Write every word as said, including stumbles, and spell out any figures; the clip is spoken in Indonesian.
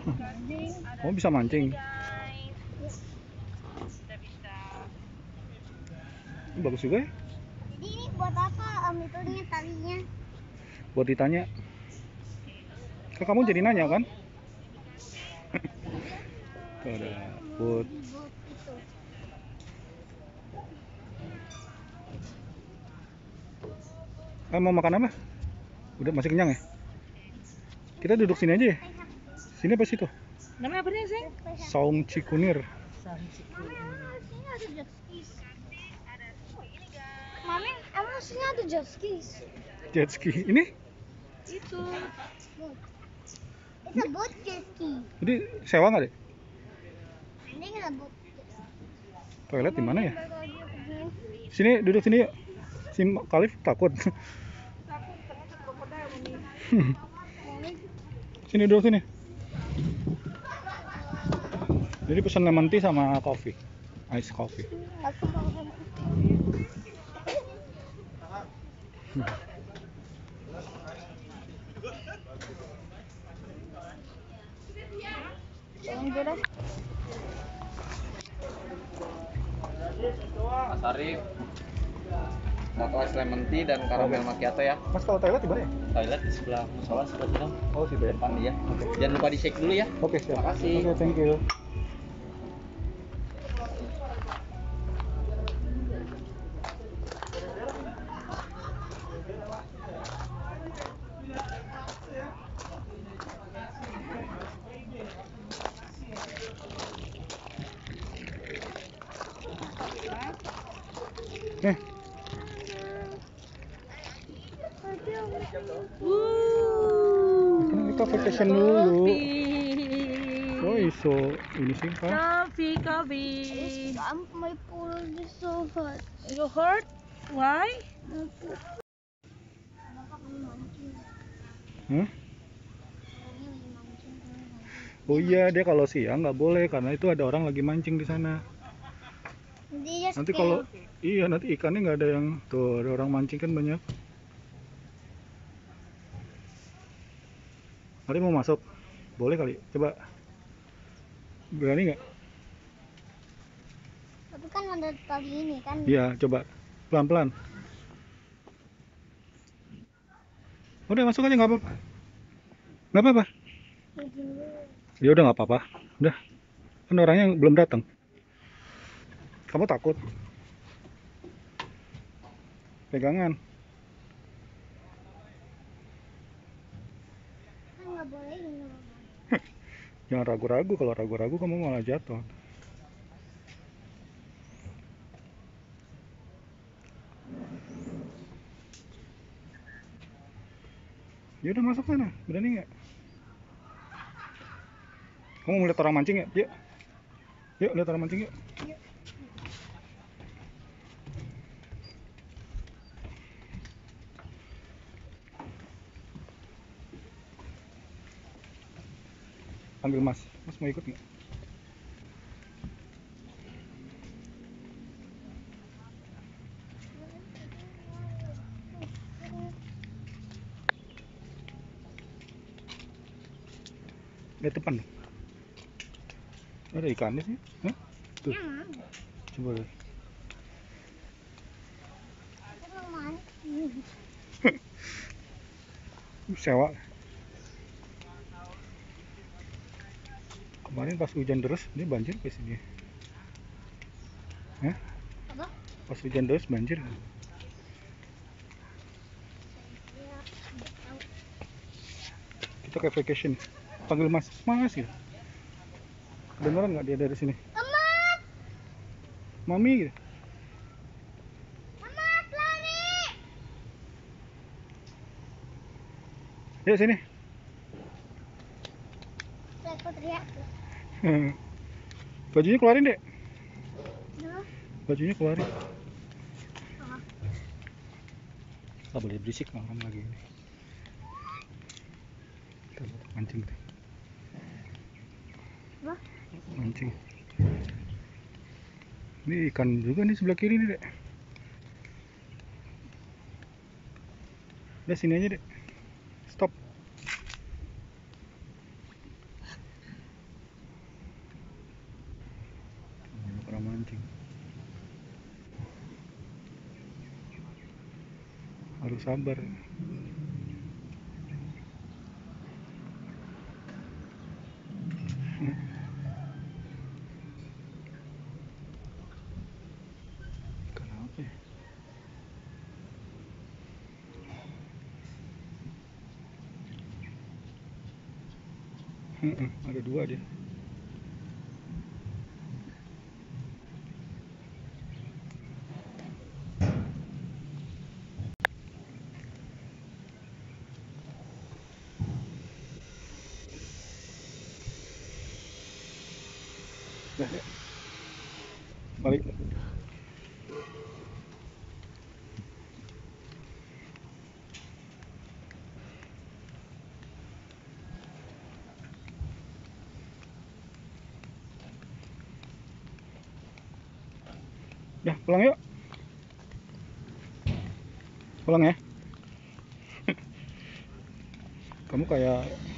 Oh, bisa mancing. Ini bagus juga ya. Jadi ini buat apa om itunya talinya? Buat ditanya. Ke kamu jadi nanya kan? Tuh ada buat. Eh, mau makan apa? Udah masih kenyang ya? Kita duduk sini aja ya? Sini apa situ? Namanya apa nih, Sing? Saung Cikunir. Sini ada jet skis. Mami, emang sini ada jet skis? Jet ski. Ini? Itu. It's a boat jet ski. Jadi sewa nggak deh? Ini kita boat. Toilet di mana ya? Sini duduk sini yuk. Si Khalif takut. Sini duduk sini. Jadi pesan lemon tea sama coffee, ice coffee. Aku mau Mas Arif, satu es lemon tea dan karamel macchiato ya. Mas, kalau toilet di mana ya? Toilet di sebelah musola sebelah sana. Oh, situ ya. Depan ya. Jangan lupa di shake dulu ya. Oke, siap. Terima kasih. Oke, thank you. Eh, kan kita vacation dulu. Oh, iso ini sih kan? Coffee, coffee. I'm my pool is so hot. You hurt? Why? Hah? Oh iya, dia kalau siang nggak boleh karena itu ada orang lagi mancing di sana. Dia Nanti kalau iya nanti ikannya nggak ada yang tuh ada orang mancing kan banyak. Kali mau masuk? Boleh kali. Coba. Berani nggak? tapi kan ada tali ini kan. Iya, coba. Pelan-pelan. Udah masuk aja nggak apa-apa. Nggak apa-apa. Ya udah nggak apa-apa. Udah. Kan orangnya belum datang. Kamu takut? Pegangan. Kan nggak boleh ini. Jangan ragu-ragu. Kalau ragu-ragu kamu malah jatuh. Ya udah masuk sana. Berani nggak? Kamu mau lihat orang mancing ya? Yuk. Yuk lihat orang mancing yuk. Panggil Mas. Mas mau ikut nggak? Lihat depan. Ada ikannya sih. Hah? Tuh. Coba lihat. Sewa. Kemarin pas hujan deras, ini banjir ke sini. Hah? Apa? Pas hujan deras banjir. Kita kayak vacation. Panggil Mas. Mas ya. Beneran nggak dia dari sini? Tomat, Mami gitu. tomat lari. Yuk sini. Aku teriak. Bajunya keluarin dek. Nah, Bajunya keluarin. Nggak boleh berisik orang lagi ini. Kita mancing deh. Wah. Mancing. Ini ikan juga nih sebelah kiri nih dek. Udah sini aja dek. Stop. sabar. Kenapa ya? Mm-mm, ada dua dia. Dah, ya. Balik. Ya, pulang yuk. Pulang ya. Kamu kayak